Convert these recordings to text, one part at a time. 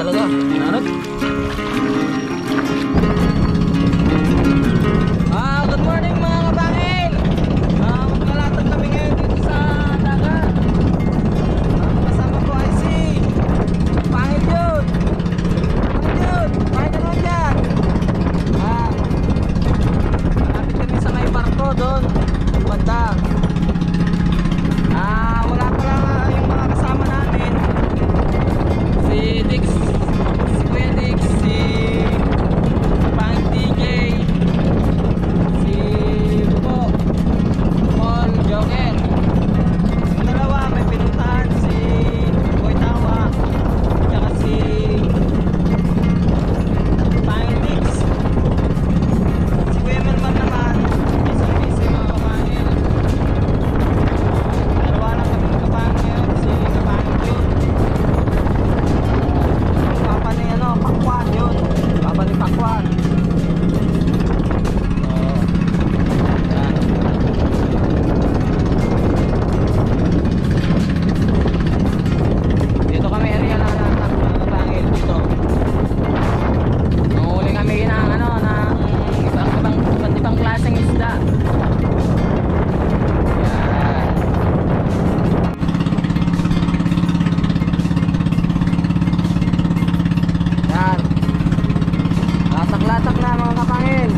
talaga. Nanot. Good morning mga kabangil. Maglalatag kami ngayon dito sa dagat. Kasama ko ay si Pangil yun. Kahit ano dyan. Malapit kami sa may barko doon. Banda. Wala pala yung mga kasama namin. Si Dix, si Kuya Dix, si Pangil DJ, si Buko, Paul, Joker. Yung dalawa may pinuntahan, si Boy Tawa, tsaka si Pangil Dix. Si Kuya Merman naman, isang busy mga kapangil. Dalawa lang kami kapangil ngayon, si Kapangil yun. Papa ni Pakwan yun. Papa ni Pakwan. Yan. Dito kami area na Pangil dito. Manghuli kami ng ng ibang klaseng isda. Yan. Yan. Latak-latak na mga kapangil.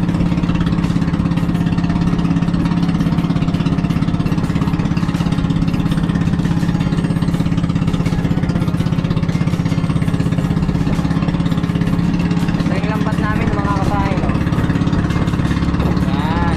Ito yung lambat namin mga kapangil. Yan.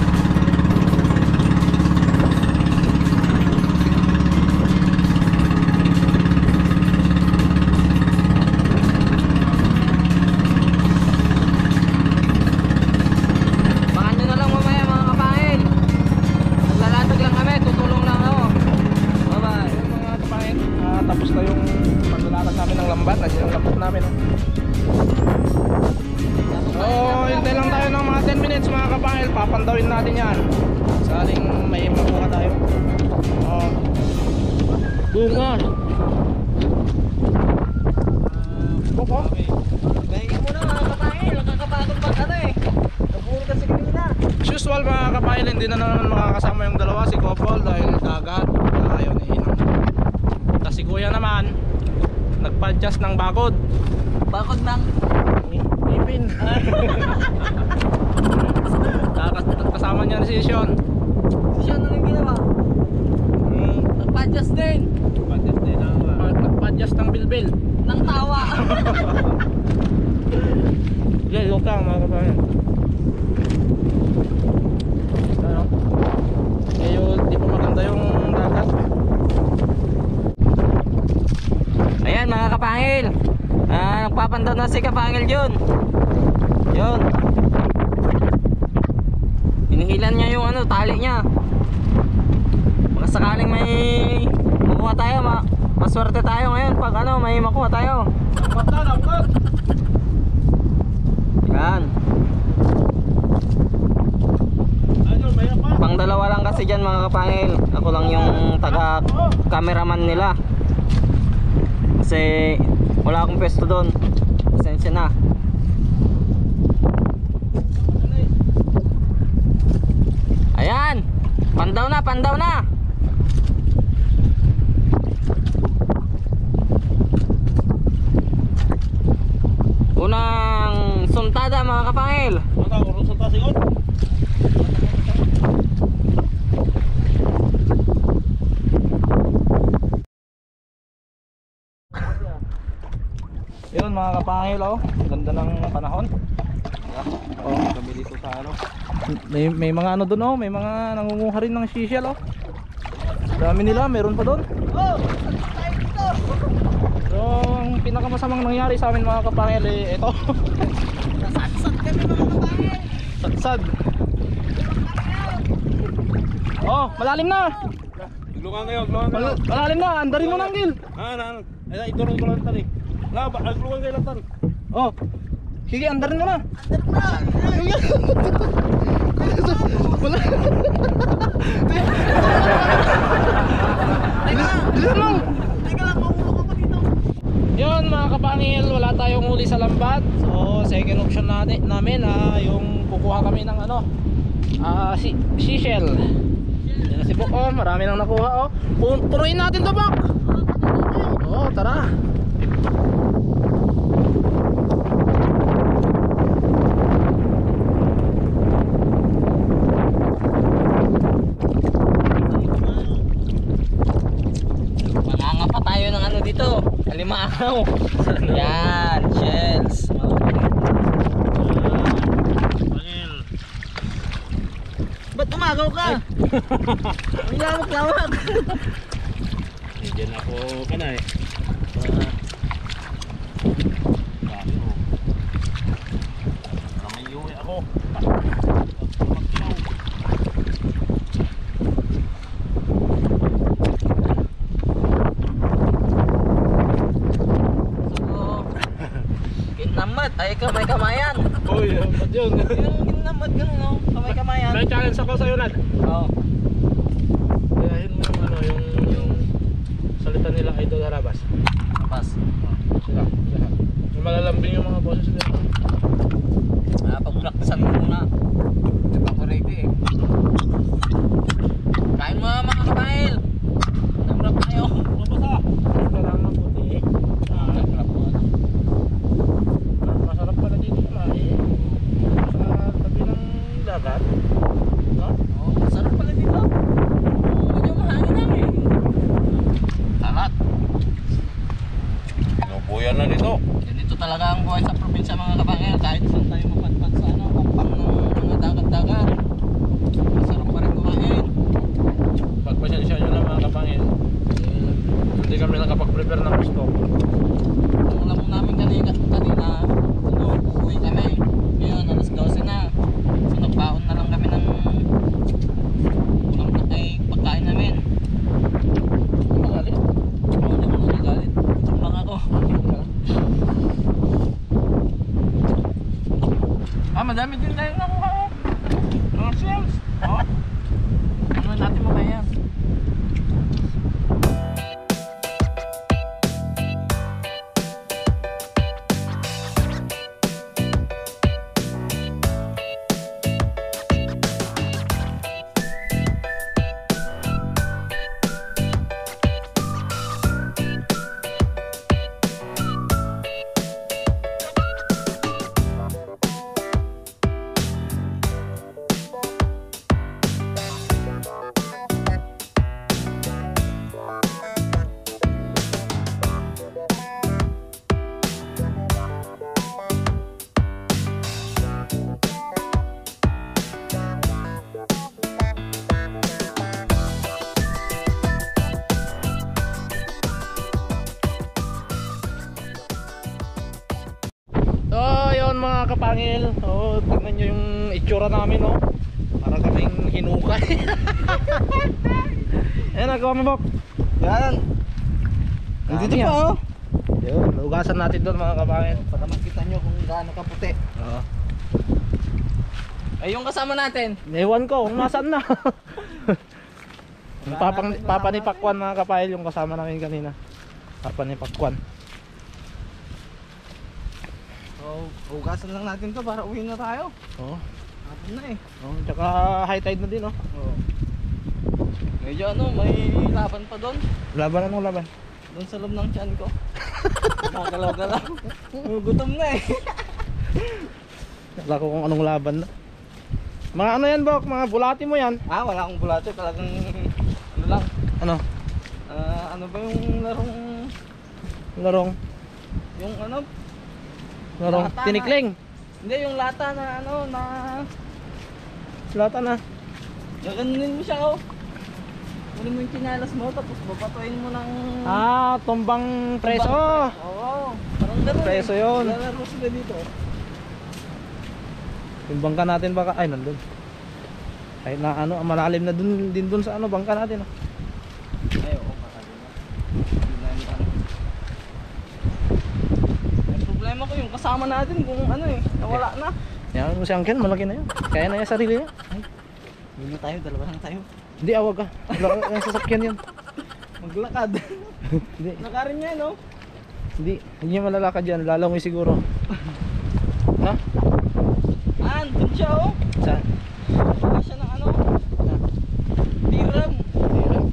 Baka nyo na lang mamaya mga kapangil. Naglalatag lang kami, tutulong lang ako. Bye bye. Ayun mga kapangil, tapos na yung paglalatag namin ng lambat. Nandiyan yung lambat namin. So, hintay lang tayo ng mga 10 minutes mga kapangil. Papandawin natin yan. Saling may makuha tayo. Bunga. Boko. Bahingin mo na mga kapangil. Nakakapagod pag naburo kasi kanina. As usual mga kapangil, hindi na naman makakasama yung dalawa, si Kopol dahil dagat, ayaw ni Inang. Tapos si Kuya naman nagpa-adjust ng bakod. Bakod ng Ipin. Kasama niya si Sean. siya na lang ginawa. Nagpa-adjust din. Nagpa-adjust ng bilbil. Ng tawa. Yeah, huwag ka mga kapangil. Ano? Ngayon, di pa maganda yung dagat. Ayan mga kapangil. Nagpapandaw na si Kapangil yun. Yun. Hinihilan niya yung tali niya. Baka sakaling may makuha tayo, maswerte tayo ngayon pag may makuha tayo. Yan. Pang dalawa lang kasi dyan mga kapangil. Ako lang yung taga cameraman nila. Kasi wala akong pwesto doon. Pasensya na. Ayan. Pandaw na, pandaw na. Unang suntada mga kapangil. Yun mga kapangil, ganda ng panahon. Kami dito sa may mga doon, may mga nangunguha rin ng sisal. Dami nila, meron pa doon. So ang pinakamasamang nangyari sa amin mga kapangil ito. Nasadsad kami mga kapangil. Sadsad. Malalim na. Glungan kayo, glungan kayo. Malalim na, andarin mo nang gil. Ay, ito rin ko lang tali. Glungan kayo lang tali. Sige, andarin mo na. Wala. Bilis lang. Teka lang, maulog ako dito. Yun mga kapangil, wala tayong huli sa lambat. So second option namin yung kukuha kami ng ano, seashell. Yan na si Bok, oh, marami nang nakuha, oh. Punuin natin to, Bok. Oh, tara. Manganga pa tayo ng ano dito. Alimangaw. Yan, shells. Pangil. Ba't tumagaw ka? May lawak-lawak. Diyan ako kanay. Dami oh. Kamay uwi ako. So, kinamad. Ay, kamay-kamayan. Uy, ba't yun? Yung kinamad ganun, no? Kamay-kamayan. May challenge ako sa'yo, Nad. Oo. Gayahin mo yung ano, yung salita nila Idol Harabas. Pas. Sila, lahat. Yung malalambing yung mga boses nila. Pag-practicean mo muna. Di pa ako ready eh. Kain mo mga kabail. Namrap tayo. Mabasa. Kailangan maputi. Namrap mo. Masarap pala dito kumain. Sa tabi ng dagat. No? Oh, sarap pala dito. Medyo mahangin lang eh. Salat. Pinupuyan na dito. Ganito talaga ang buhay sa probinsya mga kabangil. Kahit saan tayo mapadpad sa ano, pampang ng mga dagat-dagat. Masarap pa rin kumain. Pagpasensya nyo lang mga kapangin. Hindi kami nakapag-prepare ng gusto. Ang alam mo namin kanina, ano, uwi kami. Ngayon, alas 12 na. So nagbaon na lang kami ng ulam na ay pagkain namin. Magalit. Oo, hindi mo nagagalit. Tumbang ako. Madami din tayong nakuha oh. Mga shells. Oh. Ano natin mo kaya? So yun mga kapangil, so tignan nyo yung itsura namin, no? Para kaming hinukay. Ayan, nagawa mo, Bok. Yan. Nandito Dami, pa oh. Yun, lugasan natin doon mga kapangil. Para makita nyo kung gaano kaputi. Oo. Ay, yung kasama natin. Ewan ko kung nasaan na. Yung papa ni Pakwan mga kapangil, yung kasama namin kanina. Papa ni Pakwan. So, hugasan lang natin to para uwi na tayo. Oo. Hapon na eh. Oh, tsaka high tide na din, oh. Oo. Medyo ano, may laban pa doon. Laban, anong laban? Doon sa loob ng tiyan ko. Nakagalaw-galaw. Gutom na eh. Wala ko kung anong laban na. Mga ano yan, Bok? Mga bulati mo yan? Ah, wala akong bulato. Talagang ano lang. Ano? Ano ba yung larong... Larong? Yung ano? Larong? Lata na. Tinikling? Hindi, yung lata na ano, na... Lata na. Gaganunin mo siya oh. Kunin mo yung chinalas mo, tapos babatuin mo ng... Ah, tumbang preso. Oo. Parang gano'n Preso yun. Lalaro sila dito. Yung bangka natin baka, ay nandun. Kahit na ano, malalim na dun, din dun sa ano, bangka natin. Oh. Ay, oo, makalim na. Hindi na yung ano. Ang problema ko yung kasama natin kung ano eh, nawala na. Yan, si Angken, malaki na yun. Kaya na yung sarili niya. Hindi na tayo, dalawa lang tayo. Hindi, awag ka. Wala yung sasakyan yan. Maglakad. Hindi. Nakarin niya, no? Hindi niya malalakad yan, lalangoy siguro. Ha? Doon siya oh. Saan? Baka siya ng ano. Tiram. Ayun.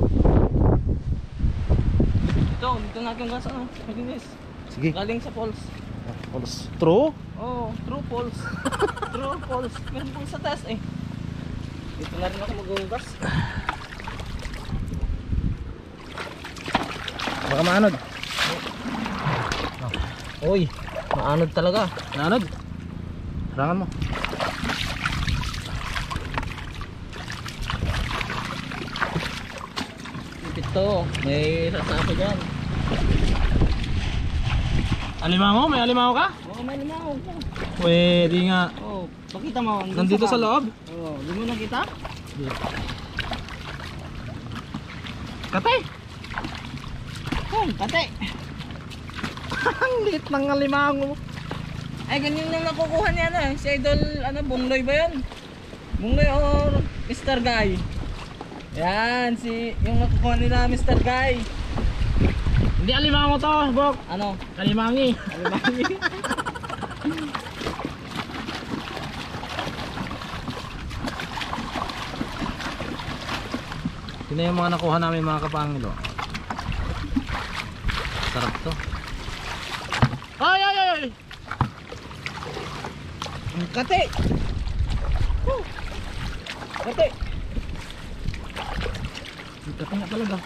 Dito natin gas ano. Malinis. Sige. Galing sa falls. Falls. True? Oh, true falls. True falls. Meron pong sa taas eh. Dito na rin ako maghugas. Baka maanod. Uy, maanod talaga. Naanod? Harangan mo. Ipit to. May sasako dyan. Alimango? May alimango ka? Oo, may limang. Pwede nga. Oo, pakita mo. Nandito sa loob? Oo, di mo nakita? Katay! Ay, pati. Ang liit ng alimango. Ay, ganyan yung nakukuha niya na. Si Idol, ano, Bungloy ba yan? Bungloy or Mr. Guy? Yan, yung nakukuha nila Mr. Guy. Hindi alimango to, Bok. Ano? Alimangi. Alimangi. Yun na yung mga nakuha namin mga kapangilo. Sarap to. Ay, ay, ay! Ang kate. Kate. Kati nga talaga.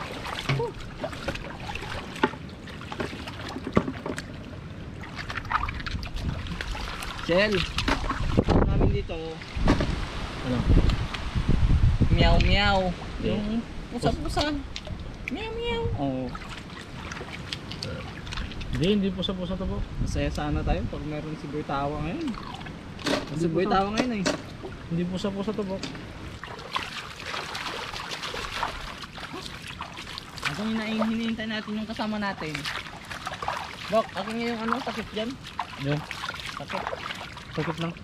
Shell. Namin dito. Ano? Meow meow. Yeah. Yung pusa-pusa. Meow meow. Oo. Hindi pusa-pusa to, Bok. Masaya sana tayo pag meron si Boy Tawa ngayon. Si Boy Tawa ngayon eh. Hindi pusa-pusa to, Bok. Asan yung hinihintay natin yung kasama natin? Bok, akin nga yung ano, takip dyan. Yan. Takip. Sakit lang.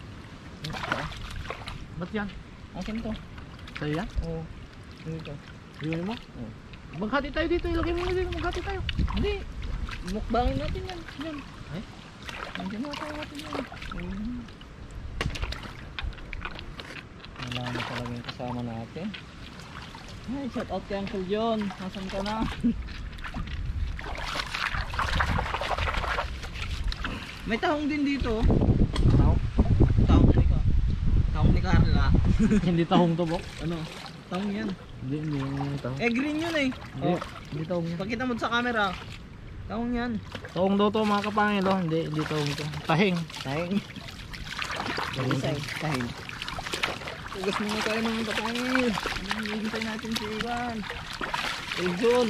Ba't yan? Akin to. Sa'yo yan? Oo. Dito. Yun mo? Oo. Maghati tayo dito. Ilagay mo na dito. Maghati tayo. Hindi. Mukbangin natin yan. Yan. Ay? Nandiyan na tayo natin yan. Wala na talaga yung kasama natin. Ay, shout out kay Uncle John. Nasaan ka na? May tahong din dito. Tahong? Tahong ni Carla. Hindi tahong to, Bok. Ano? Tahong yan. Hindi yung tahong. Eh, green yun eh. Hindi. Hindi tahong yan. Pakita mo sa camera. Tahong yan. Tahong daw to mga kapangilo. Hindi tahong to. Tahing. Tahing. Tahing. Ugas muna tayo mga kapangil. Hihintay natin si Ivan. Eljon.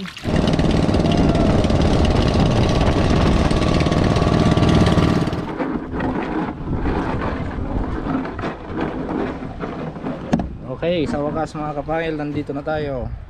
Okay, sa wakas mga kapangil, nandito na tayo.